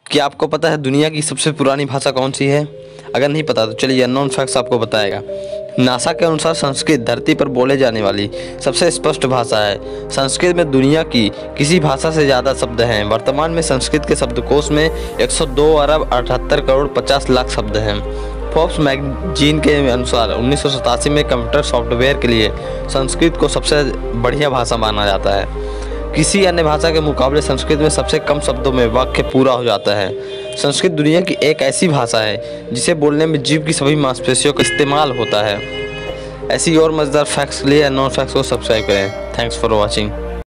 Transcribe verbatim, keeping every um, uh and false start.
क्या आपको पता है दुनिया की सबसे पुरानी भाषा कौन सी है? अगर नहीं पता तो चलिए अननोन फैक्ट्स आपको बताएगा। नासा के अनुसार संस्कृत धरती पर बोले जाने वाली सबसे स्पष्ट भाषा है। संस्कृत में दुनिया की किसी भाषा से ज़्यादा शब्द हैं। वर्तमान में संस्कृत के शब्दकोश में एक सौ दो अरब अठहत्तर करोड़ पचास लाख शब्द हैं। फोर्ब्स मैगजीन के अनुसार उन्नीस सौ सतासी में कंप्यूटर सॉफ्टवेयर के लिए संस्कृत को सबसे बढ़िया भाषा माना जाता है। किसी अन्य भाषा के मुकाबले संस्कृत में सबसे कम शब्दों में वाक्य पूरा हो जाता है। संस्कृत दुनिया की एक ऐसी भाषा है जिसे बोलने में जीभ की सभी मांसपेशियों का इस्तेमाल होता है। ऐसी और मज़ेदार फैक्ट्स के लिए अननोन फैक्ट्स को सब्सक्राइब करें। Thanks for watching.